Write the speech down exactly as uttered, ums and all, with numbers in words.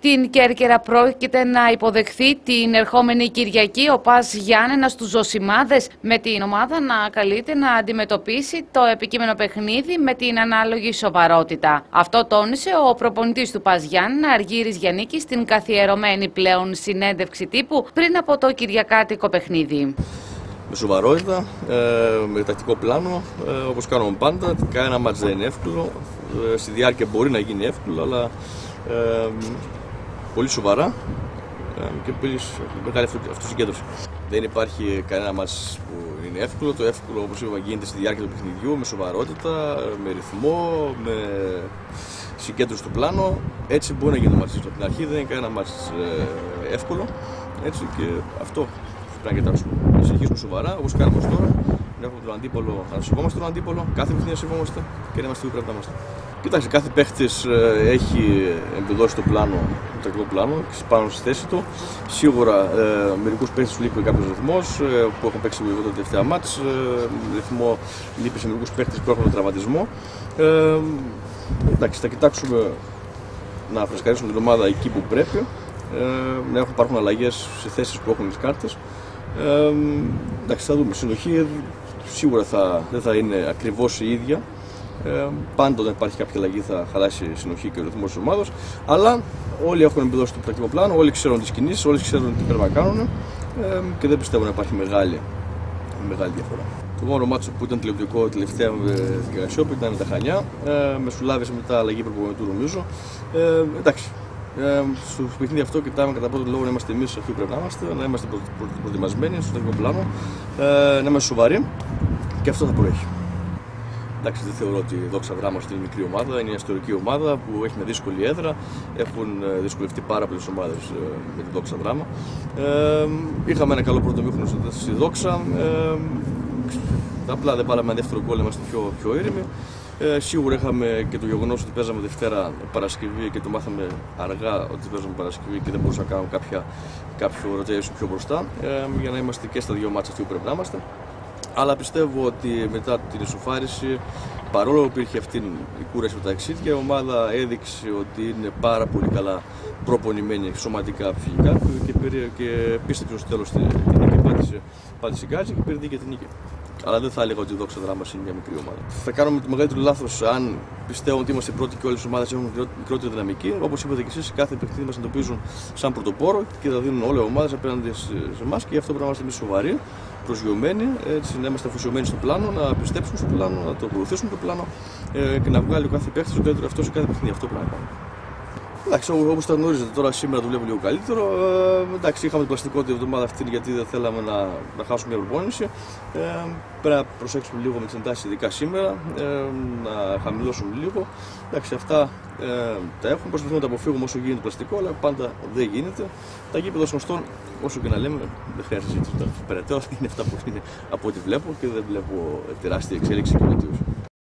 Την Κέρκυρα πρόκειται να υποδεχθεί την ερχόμενη Κυριακή ο ΠΑΣ Γιάννενας στους Ζωσιμάδες, με την ομάδα να καλείται να αντιμετωπίσει το επικείμενο παιχνίδι με την ανάλογη σοβαρότητα. Αυτό τόνισε ο προπονητής του ΠΑΣ Γιάννενα, Αργύρης Γιαννίκης, στην καθιερωμένη πλέον συνέντευξη τύπου πριν από το κυριακάτικο παιχνίδι. Με σοβαρότητα, με τακτικό πλάνο, όπως κάνουμε πάντα. Κανένα μάτς δεν είναι εύκολο. Στη διάρκεια μπορεί να γίνει εύκολο, αλλά ε, πολύ σοβαρά και πολύ μεγάλη αυτοσυγκέντρωση. Δεν υπάρχει κανένα μάτς που είναι εύκολο. Το εύκολο, όπως είπαμε, γίνεται στη διάρκεια του παιχνιδιού, με σοβαρότητα, με ρυθμό, με συγκέντρωση του πλάνο. Έτσι μπορεί να γίνει το μάτς. Από την αρχή δεν είναι κανένα μάτς εύκολο. Έτσι, και αυτό πρέπει να κοιτάξουμε. Να συνεχίσουμε σοβαρά, όπως κάναμε ως τώρα. Να έχουμε τον αντίπολο, να σεβόμαστε τον αντίπολο, κάθε παιχνίδι να σεβόμαστε και να είμαστε που πρέπει να είμαστε. Κοιτάξτε, κάθε παίχτης έχει εμπεδώσει το πλάνο, το τακτικό πλάνο, πάνω στη θέση του. Σίγουρα ε, μερικούς παίχτες του λείπει κάποιος ρυθμός ε, που έχουν παίξει εγώ τα τελευταία μάτς. Ε, ρυθμό λείπει σε μερικούς παίχτες που έχουν τραυματισμό. Ε, εντάξει, θα κοιτάξουμε να φρεσκαρίσουμε την ομάδα εκεί που πρέπει, ε, να έχουν υπάρχουν αλλαγές σε θέσεις που έχουν τις κάρτες. Ε, εντάξει, θα δούμε. Συνοχή σίγουρα θα, δεν θα είναι ακριβώς η ίδια. Ε, πάντα όταν υπάρχει κάποια αλλαγή θα χαλάσει η συνοχή και ο ρυθμός της ομάδας. Αλλά όλοι έχουν εμπεδώσει το πρακτικό πλάνο, όλοι ξέρουν τις κινήσεις, όλοι ξέρουν τι πρέπει να κάνουν ε, και δεν πιστεύω να υπάρχει μεγάλη, μεγάλη διαφορά. Το μόνο μάτσο που ήταν τηλεοπτικό τελευταία στην Καρασιόπη ήταν τα Χανιά. Ε, μεσολάβησε μετά αλλαγή προπονητού, νομίζω. Ε, εντάξει. Ε, στο παιχνίδι αυτό κοιτάμε κατά πρώτον λόγο να είμαστε εμείς αυτοί που πρέπει να είμαστε, να είμαστε προ, προ, προετοιμασμένοι στο τεχνικό πλάνο, ε, να είμαστε σοβαροί και αυτό θα προέχει. Εντάξει, δεν θεωρώ ότι η Δόξα Δράμα είναι μικρή ομάδα, είναι μια ιστορική ομάδα που έχει μια δύσκολη έδρα. Έχουν δυσκολευτεί πάρα πολλές ομάδες με τη Δόξα Δράμα. Ε, είχαμε ένα καλό πρώτο μήχρονο στη Δόξα. Ε, απλά δεν πάραμε ένα δεύτερο γκολ, είμαστε πιο, πιο ήρεμοι. Ε, σίγουρα είχαμε και το γεγονός ότι παίζαμε Δευτέρα Παρασκευή και το μάθαμε αργά ότι παίζαμε Παρασκευή και δεν μπορούσαμε να κάνουμε κάποια, κάποιο rotation πιο μπροστά ε, για να είμαστε και στα δύο μάτσα αυτοί που πρέπει να είμαστε. Αλλά πιστεύω ότι μετά την ισοφάριση, παρόλο που υπήρχε αυτή η κούραση με τα ταξίδια, η ομάδα έδειξε ότι είναι πάρα πολύ καλά προπονημένη σωματικά, ψυχικά και, και πίστεψε στο τέλος την νίκη, πάτησε, πάτησε γκάζι και πήρε δίκαια την νίκη. Αλλά δεν θα έλεγα ότι η Δόξα Δράμα είναι μια μικρή ομάδα. Θα κάνουμε το μεγαλύτερο λάθος αν πιστεύω ότι είμαστε πρώτοι και όλες οι ομάδες έχουν μικρότερη δυναμική. Όπως είπατε και εσείς, κάθε παιχνίδι μας εντοπίζουν σαν πρωτοπόρο και θα δίνουν όλες οι ομάδες απέναντι σε εμάς και γι' αυτό πρέπει να είμαστε εμείς σοβαροί, προσγειωμένοι, έτσι, να είμαστε αφοσιωμένοι στο πλάνο, να πιστέψουμε στο πλάνο, να το προωθήσουμε το πλάνο ε, και να βγάλει ο κάθε παίχτης το καλύτερο αυτό σε κάθε παιχνίδι. Αυτό πρέπει να κάνουμε. Εντάξει, όπως τα γνωρίζετε τώρα, σήμερα το βλέπω λίγο καλύτερο. Ε, εντάξει, είχαμε το πλαστικό την εβδομάδα αυτή γιατί δεν θέλαμε να, να χάσουμε μια προπόνηση. Ε, πρέπει να προσέξουμε λίγο με τις εντάσεις, ειδικά σήμερα, ε, να χαμηλώσουμε λίγο. Εντάξει, αυτά ε, τα έχουμε. Προσπαθούμε να τα αποφύγουμε όσο γίνεται το πλαστικό, αλλά πάντα δεν γίνεται. Τα γήπεδα σωστών, όσο και να λέμε, δεν χρειάζεται συζήτηση. Περαιτέρω είναι αυτά που είναι από ό,τι βλέπω και δεν βλέπω τεράστια εξέλιξη και βελτίωση.